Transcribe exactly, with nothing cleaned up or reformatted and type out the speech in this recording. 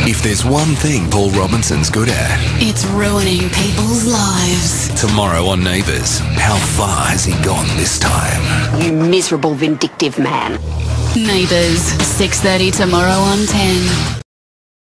If there's one thing Paul Robinson's good at, It's ruining people's lives. tomorrow on Neighbours, how far has he gone this time? You miserable, vindictive man. Neighbours, six thirty tomorrow on ten.